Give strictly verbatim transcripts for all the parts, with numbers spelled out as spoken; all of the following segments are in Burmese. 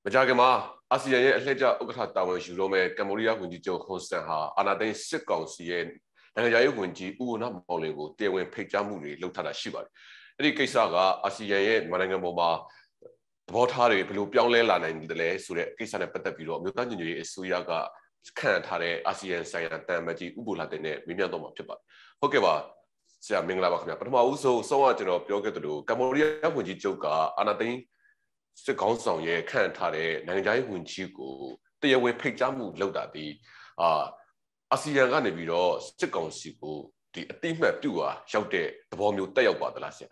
မကြခင်မှာအာဆီယံရဲ့အလှည့်ကျဥက္ကဋ္ဌတာဝန်ယူတော့မဲ့ကမ္ဘောဒီးယားဝန်ကြီးချုပ်ဟွန်ဆန်ဟာအာဏာသိမ်းစစ်ကောင်စီရဲ့နိုင်ငံခြားရေးဝန်ကြီးဦးဝဏ္ဏမောင်လွင်ကိုတရားဝင်ဖိတ်ကြားမှုတွေလုပ်ထားတာရှိပါတယ်။အဲ့ဒီကိစ္စကအာဆီယံရဲ့မြန်မာနိုင်ငံပေါ်မှာသဘောထားတွေဘယ်လိုပြောင်းလဲလာနိုင်တယ်လဲဆိုတဲ့ကိစ္စနဲ့ပတ်သက်ပြီးတော့မြို့သားညီညွတ်ရေးအစိုးရကခန့်ထားတဲ့အာဆီယံဆိုင်ရာတန်မကြီးဥပ္ပလာတဲ့နဲ့မေးမြန်းတော့မှာဖြစ်ပါတယ်။ဟုတ်ကဲ့ပါဆရာမင်္ဂလာပါခင်ဗျာပထမဦးဆုံးဆုံးကကျွန်တော်ပြောခဲ့သလိုကမ္ဘောဒီးယားဝန်ကြီးချုပ်ကအာဏာသိမ်းစစ်ကောင်ဆောင်ရဲ့ခန့်ထားတဲ့နိုင်ငံခြားရေးဝန်ကြီးကိုတရားဝင်ဖိတ်ကြားမှုလုပ်တာဒီအာအာဆီယံကနေပြီးတော့စစ်ကောင်စီကိုဒီအတိအမှတ်ပြုတာရောက်တဲ့သဘောမျိုးတက်ရောက်ပါသလားဆရာ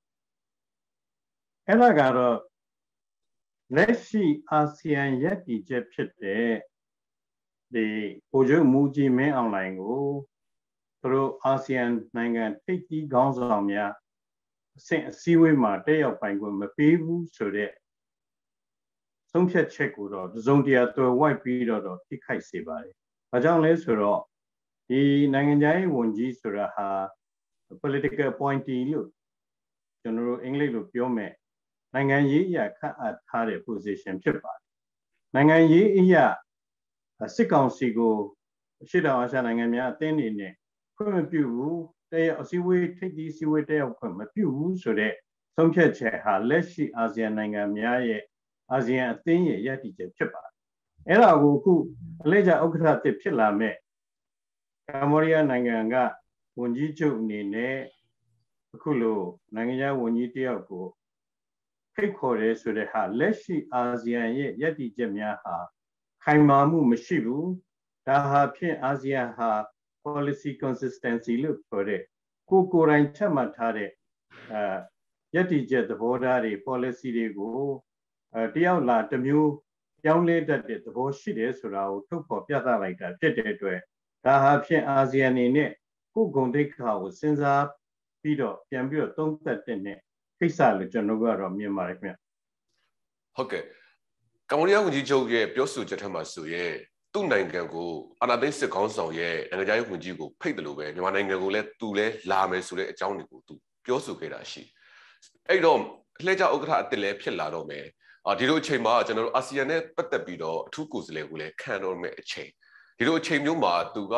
အဲ့ဒါကတော့လက်ရှိအာဆီယံရပ်တည်ချက်ဖြစ်တဲ့ဒီဗိုလ်ချုပ်မူကြီးမင်းအောင်လှိုင်ကိုသူတို့အာဆီယံနိုင်ငံထိပ်သီးခေါင်းဆောင်များအဆင့်အစည်းအဝေးမှာတက်ရောက်ပိုင်ခွင့်မပေးဘူးဆိုတဲ့ဆုံးဖြတ်ချက်ကိုတော့တစုံတရာတော်ဝိုက်ပြီးတော့တော့ထိခိုက်စေပါတယ်။ဘာကြောင့်လဲဆိုတော့ဒီနိုင်ငံခြားရေးဝန်ကြီးဆိုတာဟာ political appointee လို့ကျွန်တော်တို့အင်္ဂလိပ်လိုပြောမယ်နိုင်ငံရေးအရာခန့်အပ်ထားတဲ့ position ဖြစ်ပါတယ်။နိုင်ငံရေးအရာစစ်ကောင်စီကိုရှေ့တောင်အာရှနိုင်ငံများအသင်းအနေနဲ့ခွင့်မပြုဘူးတရားအစည်းအဝေးထိပ်သီးအစည်းအဝေးတက်ရောက်ခွင့်မပြုဘူးဆိုတဲ့ဆုံးဖြတ်ချက်ဟာလက်ရှိအာဆီယံနိုင်ငံများရဲ့အာဆီယံအသင်းရဲ့ရည်တည်ချက်ဖြစ်ပါတယ်။အဲ့ဒါကိုအခုအလှည့်ကျဥက္ကဋ္ဌအသစ်ဖြစ်လာမဲ့ကမ္ဘောဒီးယားနိုင်ငံကဝန်ကြီးချုပ်အနေနဲ့အခုလိုနိုင်ငံခြားဝန်ကြီးတယောက်ကိုဖိတ်ခေါ်ရဲဆိုတဲ့ဟာလက်ရှိအာဆီယံရဲ့ရည်တည်ချက်များဟာခိုင်မာမှုမရှိဘူး။ဒါဟာဖြင့်အာဆီယံဟာ policy consistency လို့ပြောတဲ့ကိုကိုယ်တိုင်ချက်မှတ်ထားတဲ့အာရည်တည်ချက်သဘောထားတွေ policy တွေကိုအဲတယောက်လာတစ်မျိုးပြောင်းလဲတတ်တဲ့သဘောရှိတယ်ဆိုတာကိုထုတ်ဖော်ပြသလိုက်တာဖြစ်တဲ့အတွက်ဒါဟာဖြင့်အာဆီယံအနေနဲ့ကိုယ်ဂုဏ်သိက္ခာကိုစဉ်းစားပြီးတော့ပြန်ပြီးတော့သုံးသပ်တဲ့နဲ့ကိစ္စလို့ကျွန်တော်ကတော့မြင်ပါတယ်ခင်ဗျဟုတ်ကဲ့ကမ္ဘောဒီးယားဝန်ကြီးချုပ်ရဲ့ပြောဆိုချက်ထက်မှာဆိုရဲသူ့နိုင်ငံကိုအာဏာသိမ်းစစ်ကောင်ဆောင်ရဲ့နိုင်ငံခြားရေးဝန်ကြီးကိုဖိတ်တယ်လို့ပဲမြန်မာနိုင်ငံကိုလည်းသူလည်းလာမယ်ဆိုတဲ့အကြောင်းတွေကိုသူပြောဆိုခဲ့တာရှိအဲ့တော့လှည့်ကျဥက္ကဋ္ဌအစ်လည်းဖြစ်လာတော့မယ်အာဒီလိုအချိန်မှာကျွန်တော်တို့အာဆီယံနဲ့ပတ်သက်ပြီးတော့အထူးကိုယ်စားလှယ်ကိုလည်းခံတော့မယ်အချိန်ဒီလိုအချိန်မျိုးမှာသူက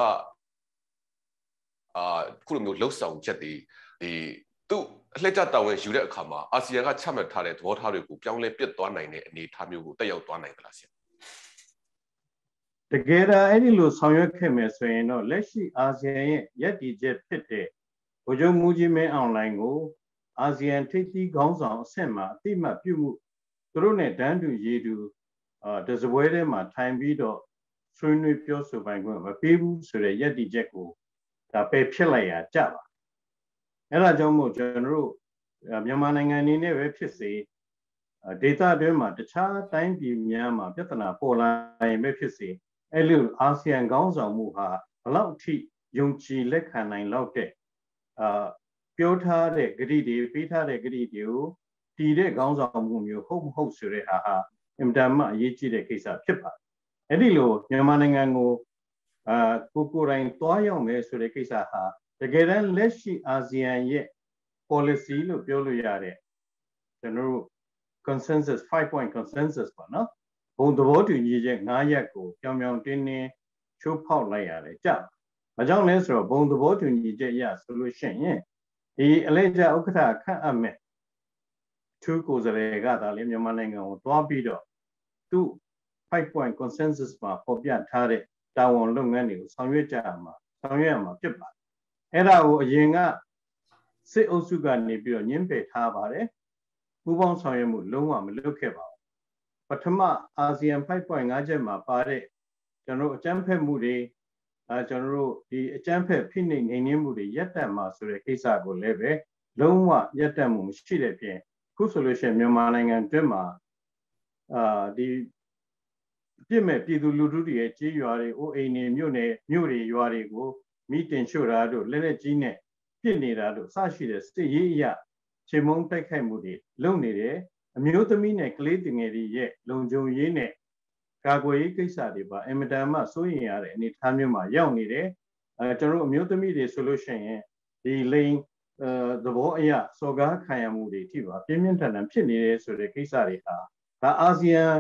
အာခုလိုမျိုးလှုပ်ဆောင်ချက်တွေဒီသူ့အလှည့်ကျတာဝန်ယူတဲ့အခါမှာအာဆီယံကချမှတ်ထားတဲ့သဘောထားတွေကိုပြောင်းလဲပြတ်သွားနိုင်တဲ့အနေအထားမျိုးကိုတက်ရောက်သွားနိုင်သလားဆရာတကယ်တော့အဲ့ဒီလိုဆောင်ရွက်ခဲ့မယ်ဆိုရင်တော့လက်ရှိအာဆီယံရဲ့ရည်တည်ချက်ဖြစ်တဲ့ဗိုလ်ချုပ်မူကြီးမင်းအောင်လှိုင်ကိုအာဆီယံထိပ်သီးခေါင်းဆောင်အဆင့်မှာအတိအမှတ်ပြုမှုသူတို့နဲ့တန်းတူရည်တူအာတစပွဲထဲမှာထိုင်ပြီးတော့ဆွေးနွေးပြောဆိုပိုင်ခွင့်မပေးဘူးဆိုတဲ့ရည်တည်ချက်ကိုဒါပဲဖြစ်လိုက်ရကြပါအဲ့ဒါကြောင့်မို့ကျွန်တော်တို့မြန်မာနိုင်ငံအနေနဲ့ပဲဖြစ်စေဒေသတွင်းမှာတခြားတိုင်းပြည်များမှာပြဿနာပေါ်လာရင်ပဲဖြစ်စေအဲ့လိုအာဆီယံခေါင်းဆောင်မှုဟာဘလောက်ထိယုံကြည်လက်ခံနိုင်လောက်တဲ့အာပြောထားတဲ့ဂရုတွေပေးထားတဲ့ဂရုတွေကိုတည်တဲ့ခေါင်းဆောင်မှုမျိုးဟုတ်မဟုတ်ဆိုတဲ့ဟာဟာအင်တာမအရေးကြီးတဲ့ကိစ္စဖြစ်ပါတယ်အဲ့ဒီလိုမြန်မာနိုင်ငံကိုအာကိုကိုယ်တိုင်တွားရောက်မယ်ဆိုတဲ့ကိစ္စဟာတကယ်တမ်းလက်ရှိအာဆီယံရဲ့ policy လို့ပြောလို့ရတဲ့ကျွန်တော်တို့ consensus five point consensus ပေါ့နော်ဘုံသဘောတူညီချက်၅ရပ်ကိုကြောင်ကြောင်တင်းတင်းချိုးဖောက်လိုက်ရတယ်ကြ။ဘာကြောင့်လဲဆိုတော့ဘုံသဘောတူညီချက်ရဆိုလို့ရှိရင်ဒီအလဲကျဥက္ကဋ္ဌခန့်အပ်မဲ့သူကိုယ်စားလှယ်ကသာလေမြန်မာနိုင်ငံကိုတွားပြီးတော့သူfive point consensus မှာပေါ်ပြထားတဲ့တာဝန်လုပ်ငန်းတွေကိုဆောင်ရွက်ကြရမှာဆောင်ရွက်ရမှာဖြစ်ပါတယ်။အဲ့ဒါကိုအရင်ကစစ်အုပ်စုကနေပြီးတော့ညှင်းပယ်ထားပါတယ်။ပူးပေါင်းဆောင်ရွက်မှုလုံးဝမလုပ်ခဲ့ပါဘူး။ပထမအာဆီယံfive point fiveချက်မှာပါတဲ့ကျွန်တော်တို့အကြမ်းဖက်မှုတွေအဲကျွန်တော်တို့ဒီအကြမ်းဖက်ဖိနှိပ်နှိမ်နင်းမှုတွေရပ်တန့်မှာဆိုတဲ့ကိစ္စကိုလည်းပဲလုံးဝရပ်တန့်မှုမရှိတဲ့ပြင်ခုဆိုလို့ရှိရင်မြန်မာနိုင်ငံတွင်းမှာအာဒီပြစ်မဲ့ပြည်သူလူထုတွေရဲ့ကြေးရွာတွေအိုးအိမ်တွေမြို့နယ်မြို့တွေရွာတွေကိုမိတင်ရှို့တာတို့လက်လက်ကြီးနဲ့ပြစ်နေတာတို့စရှိတဲ့စစ်ရေးအရာခြေမုံတိုက်ခိုက်မှုတွေလုပ်နေတယ်အမျိုးသမီးနဲ့ကလေးငယ်တွေရဲ့လုံခြုံရေးနဲ့ကာကွယ်ရေးကိစ္စတွေပါအင်မတန်မှစိုးရိမ်ရတဲ့အနေအထားမျိုးမှာရောက်နေတယ်အဲကျွန်တော်တို့အမျိုးသမီးတွေဆိုလို့ရှိရင်ဒီလိန်အဲသဘောအရစော်ကားခံရမှုတွေအထိပါပြင်းပြင်းထန်ထန်ဖြစ်နေတယ်ဆိုတဲ့ကိစ္စတွေဟာဒါအာဆီယံ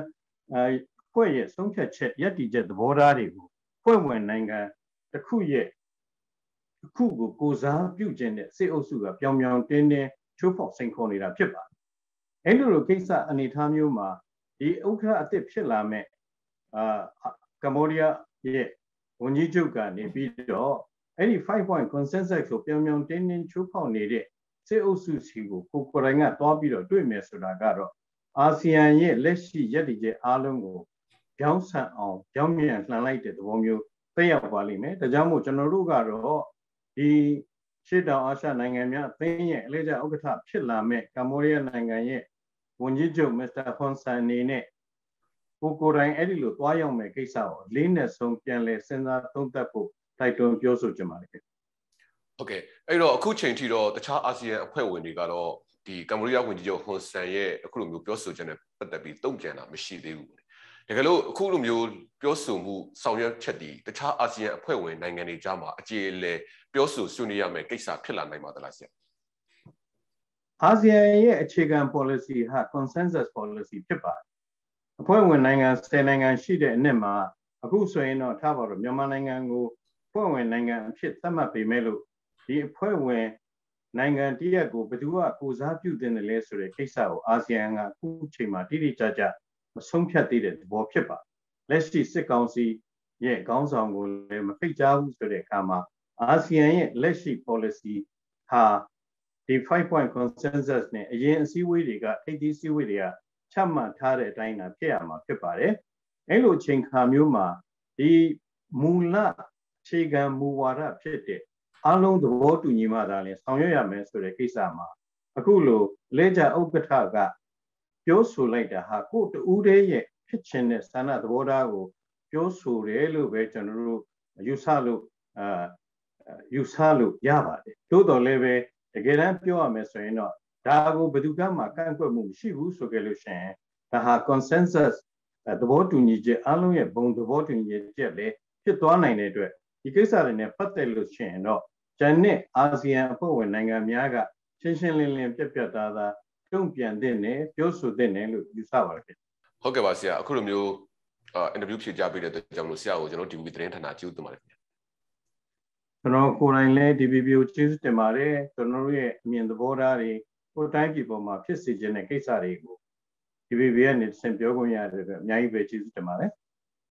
အဲဖွဲ့ရဲ့ဆုံးဖြတ်ချက်ရည်တည်ချက်သဘောထားတွေကိုဖွဲ့ဝင်နိုင်ငံတစ်ခုရဲ့အခုကိုကိုစားပြုခြင်းတဲ့စစ်အုပ်စုကပြောင်ပြောင်တင်းတင်းချိုးဖောက်စိန်ခေါ်နေတာဖြစ်ပါတယ်။အဲ့လိုလိုကိစ္စအနေအထားမျိုးမှာဒီဥက္ကဋ္ဌအသစ်ဖြစ်လာမဲ့အာကမ္ဘောဒီးယားရဲ့ဝန်ကြီးချုပ်ကနေပြီးတော့အဲ့ဒီ five point consensus ကိုပြောင်ပြောင်တင်းတင်းချိုးဖောက်နေတဲ့စစ်အုပ်စုစီကိုကိုကိုယ်တိုင်ကတွားပြီးတော့တွေ့မယ်ဆိုတာကတော့အာဆီယံရဲ့လက်ရှိရည်တည်ချက်အားလုံးကိုကြောင်းဆန်အောင်ကြောင်းမြန်လှန်လိုက်တဲ့သဘောမျိုးသက်ရောက်ပါလိမ့်မယ်။ဒါကြောင့်မို့ကျွန်တော်တို့ကတော့ဒီရှေ့တောင်အာရှနိုင်ငံများအသင်းရဲ့အလှည့်ကျဥက္ကဋ္ဌဖြစ်လာမဲ့ကမ္ဘောဒီးယားနိုင်ငံရဲ့ဝန်ကြီးချုပ်မစ္စတာဟွန်ဆန်အနေနဲ့ကိုကိုယ်တိုင်အဲ့ဒီလိုတွားရောက်မဲ့ကိစ္စကိုလေးနက်ဆုံးပြန်လည်စဉ်းစားသုံးသပ်ဖို့တိုက်တွန်းပြောဆိုချင်ပါတယ်ခင်ဗျ။ဟုတ်ကဲ့အဲ့တော့အခုချိန်ထိတော့တခြားအာဆီယံအဖွဲ့ဝင်တွေကတော့ဒီကမ္ဘောဒီးယားဝန်ကြီးချုပ်ဟွန်ဆန်ရဲ့အခုလိုမျိုးပြောဆိုချက်နဲ့ပတ်သက်ပြီးတုံ့ပြန်တာမရှိသေးဘူး။တကယ်လို့အခုလိုမျိုးပြောဆိုမှုဆောင်ရွက်ချက်ဒီတခြားအာဆီယံအဖွဲ့ဝင်နိုင်ငံတွေကြားမှာအခြေအလဲပြောဆိုဆွေးနွေးရမယ့်ကိစ္စဖြစ်လာနိုင်ပါသလားဆရာ။အာဆီယံရဲ့အခြေခံ policy ဟာ consensus policy ဖြစ်ပါတယ်။အဖွဲ့ဝင်နိုင်ငံဆယ်နိုင်ငံရှိတဲ့အနက်မှာအခုဆိုရင်တော့ထားပါတော့မြန်မာနိုင်ငံကိုအဖွဲ့ဝင်နိုင်ငံအဖြစ်သတ်မှတ်ပေမဲ့လို့ဒီအဖွဲ့ဝင်နိုင်ငံတရက်ကိုဘယ်သူကကိုစားပြုတင်တယ်လဲဆိုတဲ့ကိစ္စကိုအာဆီယံကအခုချိန်မှာတိတိကျကျမဆုံးဖြတ်သေးတဲ့သဘောဖြစ်ပါလက်ရှိစစ်ကောင်စီရဲ့ခေါင်းဆောင်ကိုလည်းမဖိတ်ကြားဘူးဆိုတဲ့အခါမှာအာဆီယံရဲ့လက်ရှိ policy ဟာဒီ five point consensus နဲ့အရင်အစည်းအဝေးတွေကထိပ်သီးအစည်းအဝေးတွေကချမှတ်ထားတဲ့အတိုင်းသာဖြစ်ရမှာဖြစ်ပါတယ်အဲ့လိုအချိန်ခါမျိုးမှာဒီမူလအခြေခံမူဝါဒဖြစ်တဲ့အလုံးသဘောတူညီမှသာလဲဆောင်ရွက်ရမယ်ဆိုတဲ့ကိစ္စမှာအခုလိုလဲကြဥက္ကဋ္ဌကပြောဆိုလိုက်တာဟာကိုတူးတဲ့ရဲ့ဖြစ်ချင်တဲ့ဆန္ဒသဘောထားကိုပြောဆိုတယ်လို့ပဲကျွန်တော်တို့ယူဆလို့အာယူဆလို့ရပါတယ်တိုးတော်လည်းပဲတကယ်တမ်းပြောရမယ်ဆိုရင်တော့ဒါကိုဘယ်သူကမှကန့်ကွက်မှုမရှိဘူးဆိုကြလို့ရှိရင်ဒါဟာ consensus သဘောတူညီချက်အလုံးရဲ့ဘုံသဘောတူညီချက်လည်းဖြစ်သွားနိုင်တဲ့အတွက်ဒီကိစ္စတွေနဲ့ပတ်သက်လို့ရှိရင်တော့ကျန်တဲ့အာဆီယံအဖွဲ့ဝင်နိုင်ငံများကရှင်းရှင်းလင်းလင်းပြတ်ပြတ်သားသားတုံ့ပြန်တဲ့နဲ့ပြောဆိုတဲ့နဲ့လို့ယူဆပါတယ်ဟုတ်ကဲ့ပါဆရာအခုလိုမျိုးအင်တာဗျူးဖြေကြားပေးတဲ့အတွက်ကြောင့်လို့ဆရာကိုကျွန်တော် ဒီ ဗီ သတင်းဌာနကျေးဇူးတင်ပါတယ်ခင်ဗျာကျွန်တော်ကိုယ်တိုင်လည်း ဒီ ဗီ ကိုကျေးဇူးတင်ပါတယ်ကျွန်တော်တို့ရဲ့အမြင်သဘောထားတွေကိုယ်တိုင်းပြည်ပေါ်မှာဖြစ်စေခြင်းတဲ့ကိစ္စတွေကို ဒီ ဗီ ကနေဆင်ပြောခွင့်ရတဲ့အတွက်အများကြီးပဲကျေးဇူးတင်ပါတယ်